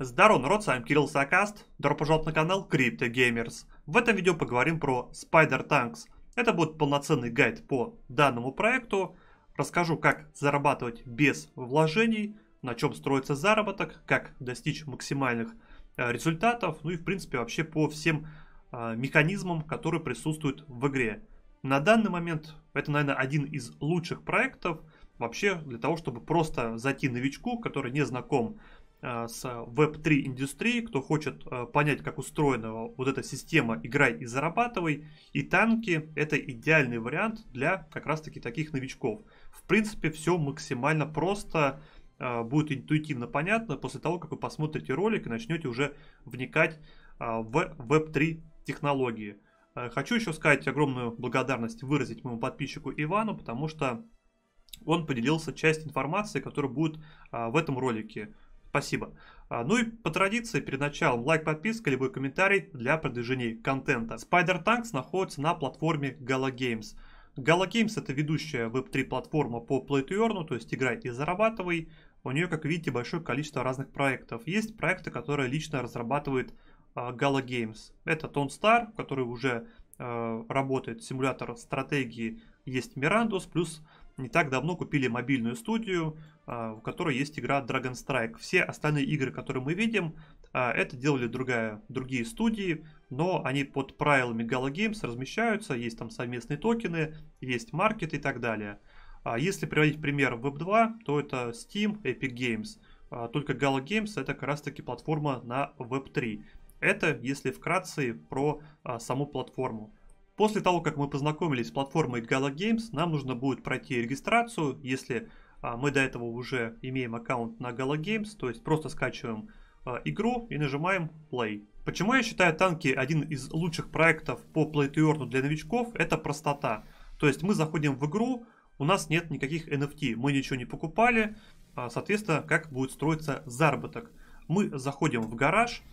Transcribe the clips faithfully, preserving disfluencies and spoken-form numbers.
Здорово, народ, с вами Кирилл Сакаст. Добро пожаловать на канал Crypto Gamers. В этом видео поговорим про Spider Tanks. Это будет полноценный гайд по данному проекту. Расскажу, как зарабатывать без вложений, на чем строится заработок, как достичь максимальных э, результатов, ну и в принципе вообще по всем э, механизмам, которые присутствуют в игре. На данный момент это, наверное, один из лучших проектов вообще для того, чтобы просто зайти новичку, который не знаком с веб три индустрией, кто хочет понять, как устроена вот эта система «играй и зарабатывай», и танки — это идеальный вариант для как раз-таки таких новичков. В принципе, все максимально просто, будет интуитивно понятно после того, как вы посмотрите ролик и начнете уже вникать в веб три технологии. Хочу еще сказать огромную благодарность выразить моему подписчику Ивану, потому что он поделился часть информации, которая будет в этом ролике. Спасибо. Ну и по традиции, перед началом лайк, подписка, любой комментарий для продвижения контента. Spider Tanks находится на платформе Gala Games. Gala Games — это ведущая веб три платформа по Play to Earn, то есть играй и зарабатывай. У нее, как видите, большое количество разных проектов. Есть проекты, которые лично разрабатывает uh, Gala Games. Это Tonstar, который уже uh, работает, симулятор стратегии. Есть Mirandus, плюс не так давно купили мобильную студию, в которой есть игра Dragon Strike. Все остальные игры, которые мы видим, это делали другая, другие студии, но они под правилами Gala Games размещаются, есть там совместные токены, есть маркет и так далее. Если приводить пример веб два, то это Steam, Epic Games. Только Gala Games — это как раз таки платформа на веб три. Это, если вкратце, про саму платформу. После того, как мы познакомились с платформой Gala Games, нам нужно будет пройти регистрацию. Если а, мы до этого уже имеем аккаунт на Gala Games, то есть просто скачиваем а, игру и нажимаем Play. Почему я считаю танки один из лучших проектов по Play to Earn для новичков? Это простота. То есть мы заходим в игру, у нас нет никаких эн эф ти, мы ничего не покупали, а, соответственно, как будет строиться заработок. Мы заходим в гараж,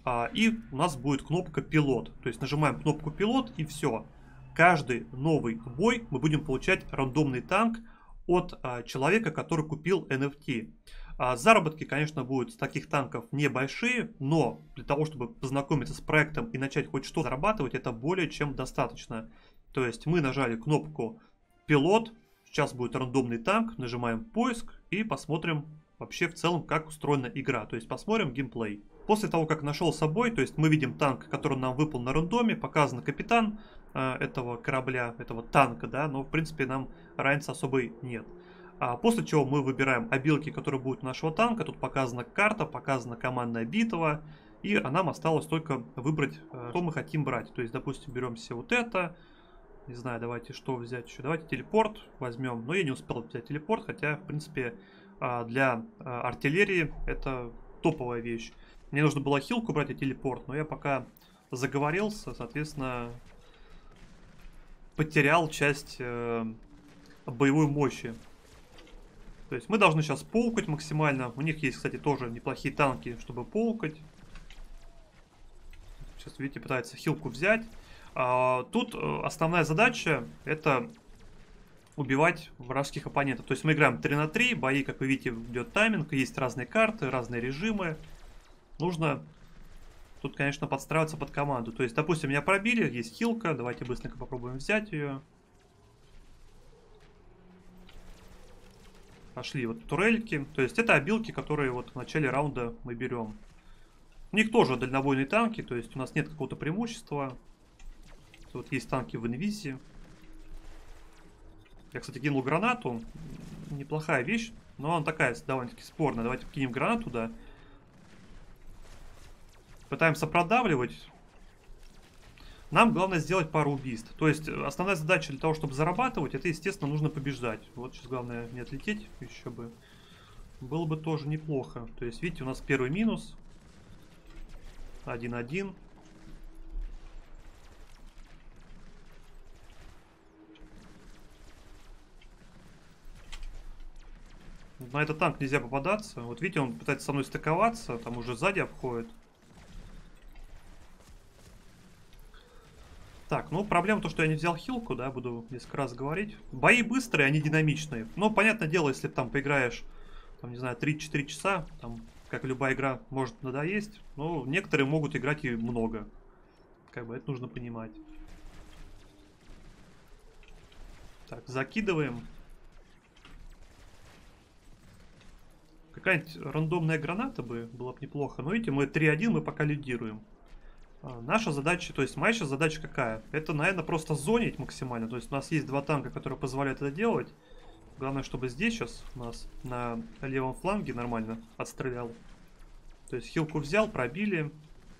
и у нас будет кнопка «Пилот». То есть нажимаем кнопку «Пилот» и все. Каждый новый бой мы будем получать рандомный танк от а, человека, который купил эн эф ти. А, заработки, конечно, будут с таких танков небольшие, но для того, чтобы познакомиться с проектом и начать хоть что зарабатывать, это более чем достаточно. То есть мы нажали кнопку «Пилот», сейчас будет рандомный танк, нажимаем «Поиск» и посмотрим вообще в целом, как устроена игра. То есть посмотрим геймплей. После того, как нашел собой, то есть мы видим танк, который нам выпал на рандоме, показан капитан э, этого корабля, этого танка, да, но в принципе нам разницы особой нет. А после чего мы выбираем обилки, которые будут у нашего танка, тут показана карта, показана командная битва, и нам осталось только выбрать, э, что мы хотим брать. То есть, допустим, берем все вот это, не знаю, давайте что взять еще, давайте телепорт возьмем, но я не успел взять телепорт, хотя, в принципе, э, для э, артиллерии это топовая вещь. Мне нужно было хилку брать и телепорт, но я пока заговорился, соответственно, потерял часть э, боевой мощи. То есть мы должны сейчас паукать максимально. У них есть, кстати, тоже неплохие танки, чтобы паукать. Сейчас, видите, пытается хилку взять. А, тут основная задача — это убивать вражеских оппонентов. То есть мы играем три на три, бои, как вы видите, идет тайминг, есть разные карты, разные режимы. Нужно тут, конечно, подстраиваться под команду. То есть, допустим, меня пробили, есть хилка. Давайте быстренько попробуем взять ее. Пошли вот турельки. То есть, это обилки, которые вот в начале раунда мы берем. У них тоже дальнобойные танки, то есть у нас нет какого-то преимущества. Тут есть танки в инвизе. Я, кстати, кинул гранату. Неплохая вещь, но она такая довольно-таки спорная. Давайте кинем гранату туда. Пытаемся продавливать. Нам главное сделать пару убийств. То есть основная задача для того, чтобы зарабатывать, это, естественно, нужно побеждать. Вот сейчас главное не отлететь. Еще бы. Было бы тоже неплохо. То есть, видите, у нас первый минус. один-один. На этот танк нельзя попадаться. Вот видите, он пытается со мной стыковаться. Там уже сзади обходит. Так, ну проблема то, что я не взял хилку, да, буду несколько раз говорить. Бои быстрые, они динамичные. Но, понятное дело, если там поиграешь, там, не знаю, три-четыре часа, там как любая игра, может надоесть, но некоторые могут играть и много. Как бы это нужно понимать. Так, закидываем. Какая-нибудь рандомная граната бы была бы неплохо. Но видите, мы три один, мы пока лидируем. А, наша задача, то есть моя сейчас задача какая? Это, наверное, просто зонить максимально. То есть у нас есть два танка, которые позволяют это делать. Главное, чтобы здесь сейчас у нас на левом фланге нормально отстрелял. То есть хилку взял, пробили.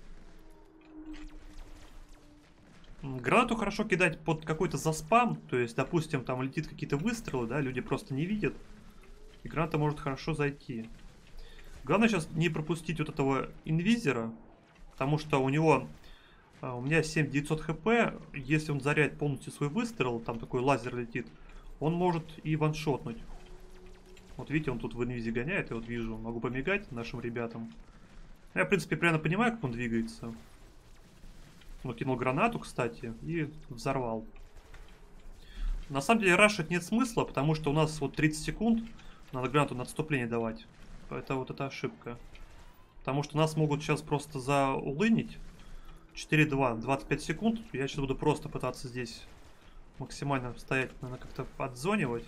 Гранату хорошо кидать под какой-то заспам. То есть, допустим, там летит какие-то выстрелы, да, люди просто не видят. И граната может хорошо зайти. Главное сейчас не пропустить вот этого инвизера. Потому что у него... У меня семь тысяч девятьсот хп. Если он заряет полностью свой выстрел, там такой лазер летит, он может и ваншотнуть. Вот видите, он тут в инвизе гоняет. Я вот вижу, могу помигать нашим ребятам. Я, в принципе, примерно понимаю, как он двигается. Он кинул гранату, кстати, и взорвал. На самом деле рашить нет смысла, потому что у нас вот тридцать секунд. Надо гранату на отступление давать. Это вот эта ошибка. Потому что нас могут сейчас просто заулынить. четыре два, двадцать пять секунд. Я сейчас буду просто пытаться здесь максимально стоять, наверное, как-то подзонивать.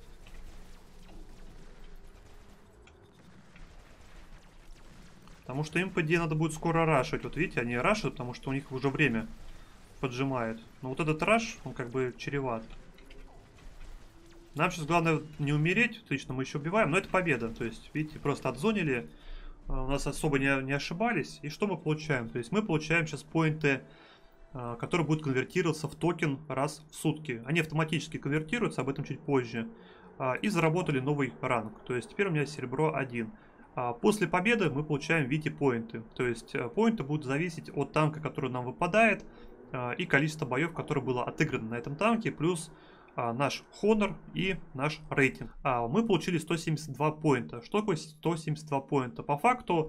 Потому что им, по идее, надо будет скоро рашить. Вот видите, они рашат, потому что у них уже время поджимает. Но вот этот раш, он как бы чреват. Нам сейчас главное не умереть. Отлично, мы еще убиваем. Но это победа. То есть, видите, просто отзонили. У нас особо не, не ошибались. И что мы получаем? То есть мы получаем сейчас поинты, которые будут конвертироваться в токен раз в сутки. Они автоматически конвертируются, об этом чуть позже. И заработали новый ранг. То есть теперь у меня серебро один. После победы мы получаем, видите, поинты. То есть поинты будут зависеть от танка, который нам выпадает, и количество боев, которое было отыграно на этом танке, плюс наш хонор и наш рейтинг. Мы получили сто семьдесят два поинта. Что такое сто семьдесят два поинта? По факту,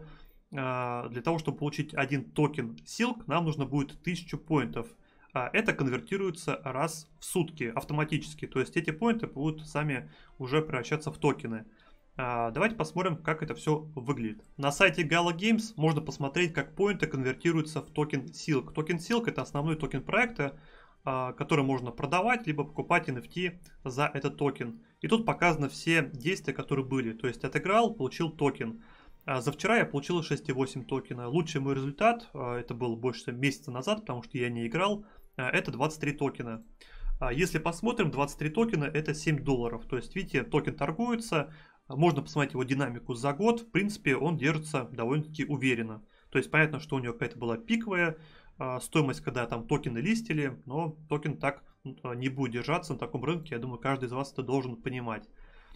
для того, чтобы получить один токен силк, нам нужно будет тысячу поинтов. Это конвертируется раз в сутки автоматически. То есть эти поинты будут сами уже превращаться в токены. Давайте посмотрим, как это все выглядит. На сайте Gala Games можно посмотреть, как поинты конвертируются в токен Silk. Токен Silk — это основной токен проекта, который можно продавать, либо покупать эн эф ти за этот токен. И тут показаны все действия, которые были. То есть отыграл, получил токен. За вчера я получил шесть и восемь токена. Лучший мой результат, это был больше месяца назад, потому что я не играл, это двадцать три токена. Если посмотрим, двадцать три токена — это семь долларов. То есть, видите, токен торгуется. Можно посмотреть его динамику за год. В принципе, он держится довольно-таки уверенно. То есть, понятно, что у него какая-то была пиковая э, стоимость, когда там токены листили. Но токен так не будет держаться на таком рынке. Я думаю, каждый из вас это должен понимать.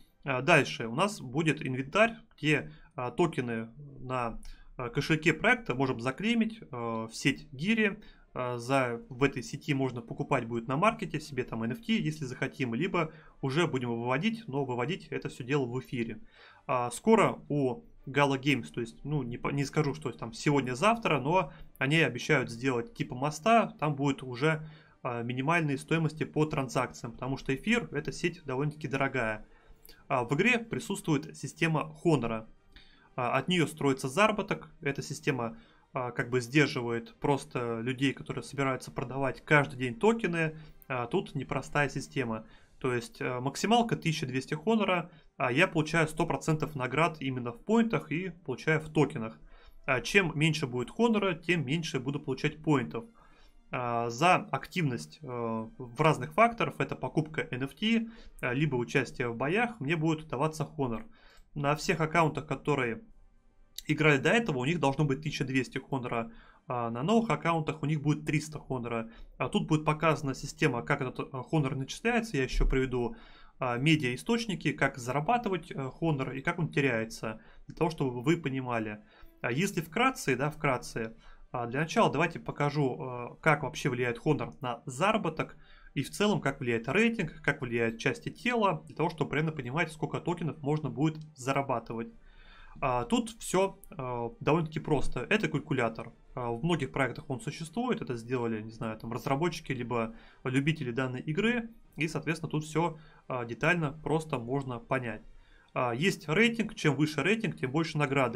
А дальше у нас будет инвентарь, где э, токены на э, кошельке проекта можем заклеймить э, в сеть гири. За, в этой сети можно покупать будет на маркете себе там эн эф ти, если захотим, либо уже будем выводить, но выводить это все дело в эфире. А, скоро у Gala Games, то есть, ну, не, не скажу, что там сегодня-завтра, но они обещают сделать типа моста, там будет уже а, минимальные стоимости по транзакциям, потому что эфир — это сеть довольно-таки дорогая. А, в игре присутствует система хонора. А, от нее строится заработок, эта система как бы сдерживает просто людей, которые собираются продавать каждый день токены. А тут непростая система. То есть максималка тысяча двести хонора, а я получаю сто процентов наград именно в поинтах и получаю в токенах. А чем меньше будет хонора, тем меньше буду получать поинтов. А за активность в разных факторах, это покупка эн эф ти, либо участие в боях, мне будет даваться хонор. На всех аккаунтах, которые играли до этого, у них должно быть тысяча двести хонора, а на новых аккаунтах у них будет триста хонора. А тут будет показана система, как этот хонор начисляется. Я еще приведу а, медиа-источники, как зарабатывать а, хонор и как он теряется, для того, чтобы вы понимали. А если вкратце, да, вкратце, а, для начала давайте покажу, а, как вообще влияет хонор на заработок и в целом, как влияет рейтинг, как влияет части тела, для того, чтобы примерно понимать, сколько токенов можно будет зарабатывать. А, тут все а, довольно-таки просто. Это калькулятор. А, в многих проектах он существует. Это сделали, не знаю, там разработчики, либо любители данной игры. И, соответственно, тут все а, детально, просто можно понять. А, есть рейтинг. Чем выше рейтинг, тем больше награды.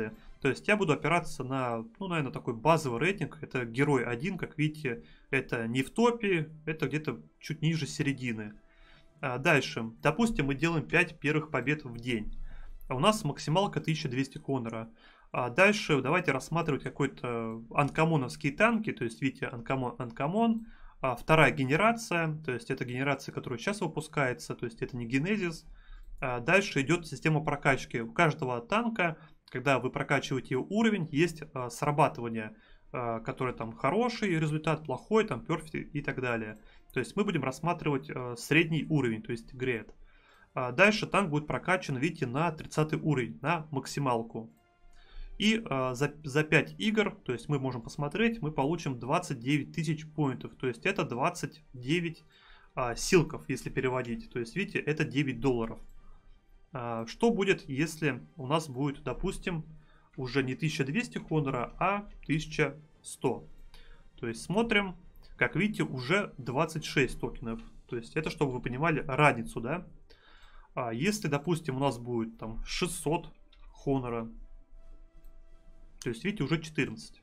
То есть я буду опираться на, ну, наверное, такой базовый рейтинг. Это герой один, как видите, это не в топе, это где-то чуть ниже середины. А дальше, допустим, мы делаем пять первых побед в день. А у нас максималка тысяча двести Хонора. А дальше давайте рассматривать какой-то анкомоновские танки. То есть, видите, анкомон, анкомон. А вторая генерация, то есть это генерация, которая сейчас выпускается, то есть это не генезис. А дальше идет система прокачки. У каждого танка, когда вы прокачиваете уровень, есть а, срабатывание, а, которое там хороший результат, плохой, там перфект и так далее. То есть мы будем рассматривать а, средний уровень, то есть грейд. А дальше танк будет прокачан, видите, на тридцатый уровень, на максималку. И а, за, за пять игр, то есть мы можем посмотреть, мы получим двадцать девять тысяч поинтов. То есть это двадцать девять а, силков, если переводить. То есть, видите, это девять долларов. А, что будет, если у нас будет, допустим, уже не тысяча двести Хонора, а тысяча сто? То есть смотрим, как видите, уже двадцать шесть токенов. То есть это, чтобы вы понимали разницу, да? А если, допустим, у нас будет там шестьсот Хонора, то есть, видите, уже четырнадцать.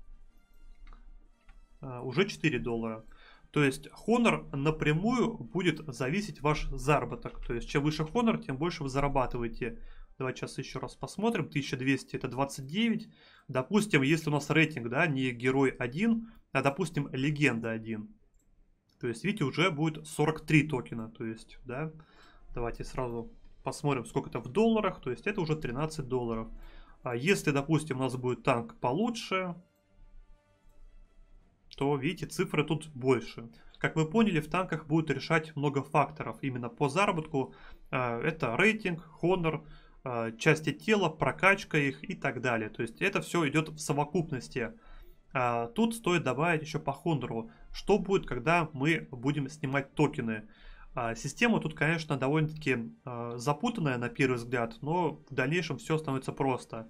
Uh, уже четыре доллара. То есть, Honor напрямую будет зависеть ваш заработок. То есть, чем выше Honor, тем больше вы зарабатываете. Давайте сейчас еще раз посмотрим. тысяча двести это двадцать девять. Допустим, если у нас рейтинг, да, не герой один, а, допустим, легенда один. То есть, видите, уже будет сорок три токена. То есть, да, давайте сразу посмотрим, сколько это в долларах. То есть, это уже тринадцать долларов. А если, допустим, у нас будет танк получше, то, видите, цифры тут больше. Как вы поняли, в танках будет решать много факторов. Именно по заработку. Это рейтинг, хонор, части тела, прокачка их и так далее. То есть это все идет в совокупности. Тут стоит добавить еще по хонору. Что будет, когда мы будем снимать токены? Система тут, конечно, довольно-таки запутанная на первый взгляд, но в дальнейшем все становится просто.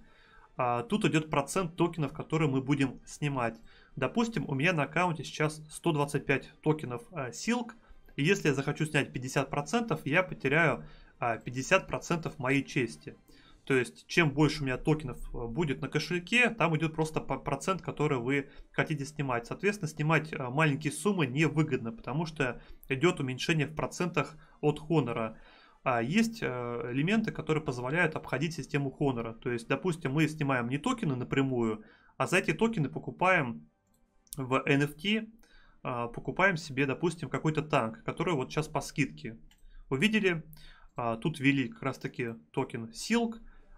Тут идет процент токенов, которые мы будем снимать. Допустим, у меня на аккаунте сейчас сто двадцать пять токенов силк, и если я захочу снять пятьдесят процентов, я потеряю пятьдесят процентов моей чести. То есть, чем больше у меня токенов будет на кошельке, там идет просто процент, который вы хотите снимать. Соответственно, снимать маленькие суммы невыгодно, потому что идет уменьшение в процентах от хонора. А есть элементы, которые позволяют обходить систему хонора. То есть, допустим, мы снимаем не токены напрямую, а за эти токены покупаем в эн эф ти, покупаем себе, допустим, какой-то танк, который вот сейчас по скидке. Увидели, тут ввели как раз таки токен силк,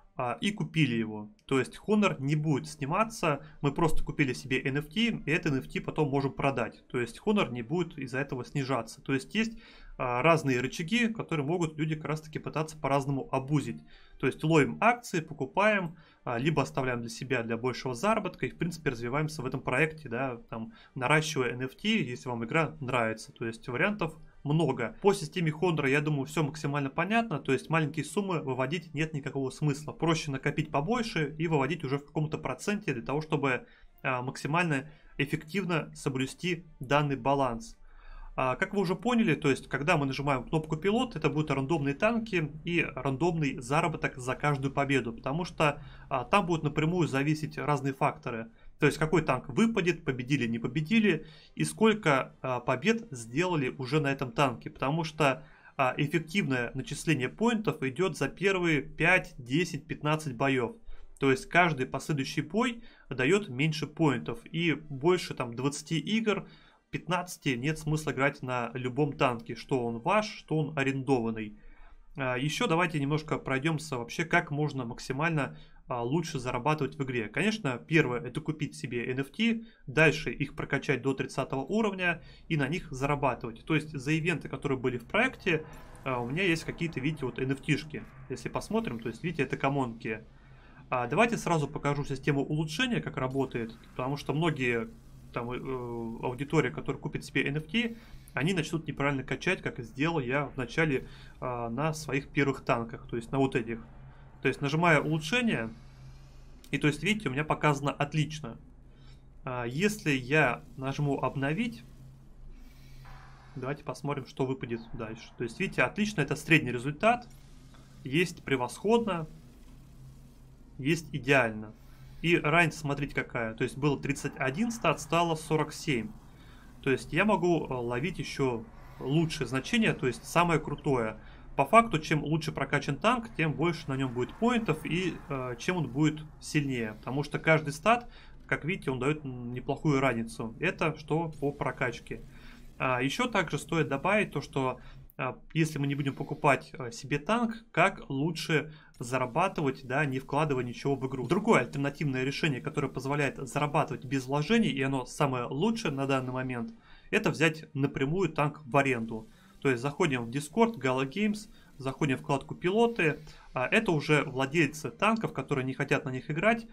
и купили его. То есть Honor не будет сниматься, мы просто купили себе эн эф ти, и это эн эф ти потом можем продать. То есть Honor не будет из-за этого снижаться. То есть есть а, разные рычаги, которые могут люди как раз таки пытаться по-разному обузить. То есть ловим акции, покупаем, а, либо оставляем для себя для большего заработка и в принципе развиваемся в этом проекте, да, там, наращивая эн эф ти, если вам игра нравится. То есть вариантов много. По системе Honor, я думаю, все максимально понятно. То есть маленькие суммы выводить нет никакого смысла. Проще накопить побольше и выводить уже в каком-то проценте для того, чтобы а, максимально эффективно соблюсти данный баланс. А, как вы уже поняли, то есть когда мы нажимаем кнопку пилот, это будут рандомные танки и рандомный заработок за каждую победу. Потому что а, там будут напрямую зависеть разные факторы. То есть какой танк выпадет, победили, не победили, и сколько а, побед сделали уже на этом танке. Потому что а, эффективное начисление поинтов идет за первые пять, десять, пятнадцать боев. То есть каждый последующий бой дает меньше поинтов. И больше там двадцати игр, пятнадцати нет смысла играть на любом танке. Что он ваш, что он арендованный. А, еще давайте немножко пройдемся вообще, как можно максимально лучше зарабатывать в игре. Конечно, первое это купить себе эн эф ти, дальше их прокачать до тридцатого уровня и на них зарабатывать. То есть за ивенты, которые были в проекте, у меня есть какие-то, видите, вот эн эф ти-шки. Если посмотрим, то есть, видите, это коммонки. А давайте сразу покажу систему улучшения, как работает, потому что многие там аудитория, которая купит себе эн эф ти, они начнут неправильно качать, как сделал я в начале на своих первых танках, то есть на вот этих. То есть нажимая улучшение, и то есть видите, у меня показано отлично. Если я нажму обновить, давайте посмотрим, что выпадет дальше. То есть видите, отлично, это средний результат, есть превосходно, есть идеально. И разница, смотрите, какая. То есть было тридцать один стат, стало сорок семь. То есть я могу ловить еще лучшее значение, то есть самое крутое. По факту, чем лучше прокачан танк, тем больше на нем будет поинтов и э, чем он будет сильнее. Потому что каждый стат, как видите, он дает неплохую разницу. Это что по прокачке. А еще также стоит добавить то, что а, если мы не будем покупать а, себе танк, как лучше зарабатывать, да, не вкладывая ничего в игру. Другое альтернативное решение, которое позволяет зарабатывать без вложений, и оно самое лучшее на данный момент, это взять напрямую танк в аренду. То есть заходим в Discord, Gala Games, заходим в вкладку пилоты. Это уже владельцы танков, которые не хотят на них играть.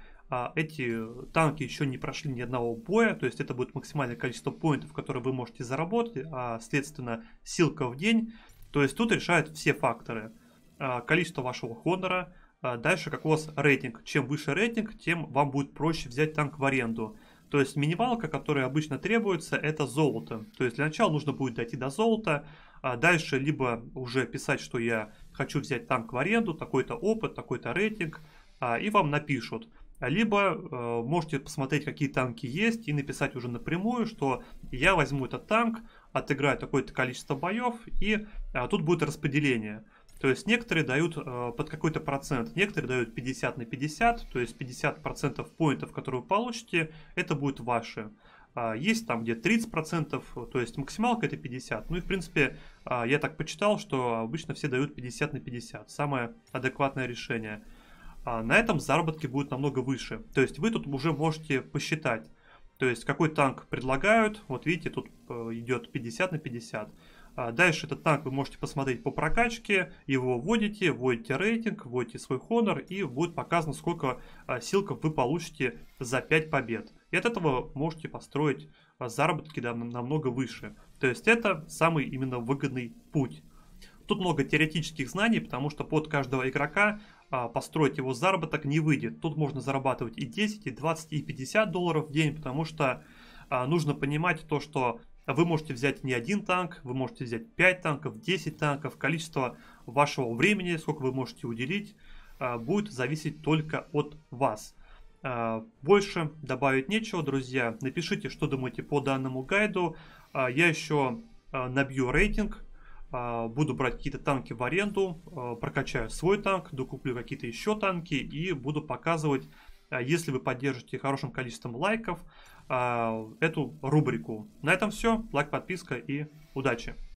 Эти танки еще не прошли ни одного боя, то есть это будет максимальное количество поинтов, которые вы можете заработать, а следственно силка в день. То есть тут решают все факторы. Количество вашего хонора, дальше как у вас рейтинг. Чем выше рейтинг, тем вам будет проще взять танк в аренду. То есть минималка, которая обычно требуется, это золото. То есть для начала нужно будет дойти до золота. А дальше либо уже писать, что я хочу взять танк в аренду, такой-то опыт, такой-то рейтинг, и вам напишут. Либо э, можете посмотреть, какие танки есть, и написать уже напрямую, что я возьму этот танк, отыграю такое-то количество боев, и э, тут будет распределение. То есть некоторые дают э, под какой-то процент, некоторые дают пятьдесят на пятьдесят, то есть пятьдесят процентов поинтов, которые вы получите, это будет ваши. А есть там где тридцать процентов, то есть максималка это пятьдесят. Ну и в принципе э, я так почитал, что обычно все дают пятьдесят на пятьдесят, самое адекватное решение. А на этом заработки будут намного выше. То есть вы тут уже можете посчитать, то есть какой танк предлагают. Вот видите, тут идет пятьдесят на пятьдесят. А дальше этот танк вы можете посмотреть по прокачке, его вводите, вводите рейтинг, вводите свой хонор, и будет показано, сколько силков вы получите за пять побед. И от этого можете построить заработки, да, намного выше. То есть это самый именно выгодный путь. Тут много теоретических знаний, потому что под каждого игрока а, построить его заработок не выйдет. Тут можно зарабатывать и десять, и двадцать, и пятьдесят долларов в день, потому что а, нужно понимать то, что вы можете взять не один танк, вы можете взять пять танков, десять танков. Количество вашего времени, сколько вы можете уделить, а, будет зависеть только от вас. А, больше добавить нечего, друзья. Напишите, что думаете по данному гайду. А, я еще а, набью рейтинг. Буду брать какие-то танки в аренду, прокачаю свой танк, докуплю какие-то еще танки и буду показывать, если вы поддержите хорошим количеством лайков, эту рубрику. На этом все. Лайк, подписка и удачи!